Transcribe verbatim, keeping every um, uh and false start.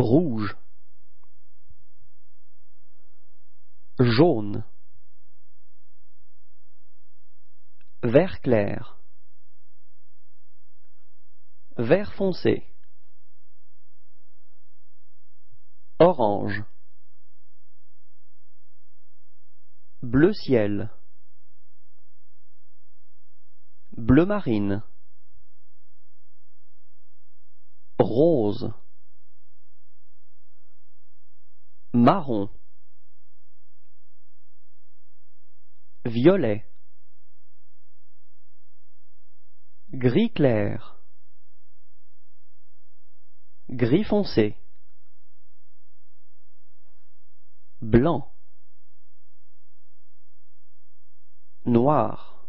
rouge, jaune, vert clair, vert foncé, orange, bleu ciel, bleu marine, rose, marron, violet, gris clair, gris foncé, blanc, noir,